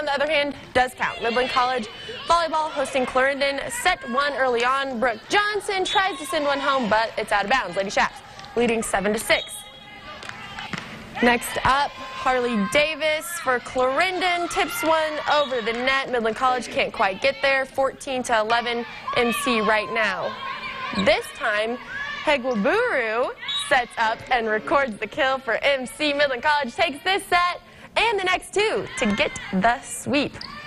on the other hand, does count. Midland College volleyball hosting Clarendon. Set one early on. Brooke Johnson tries to send one home, but it's out of bounds. Lady Shaps leading 7-6. Next up, Harley Davis for Clarendon tips one over the net. Midland College can't quite get there. 14-11 MC right now. This time, Hegwaburu sets up and records the kill for MC. Midland College takes this set and the next two to get the sweep.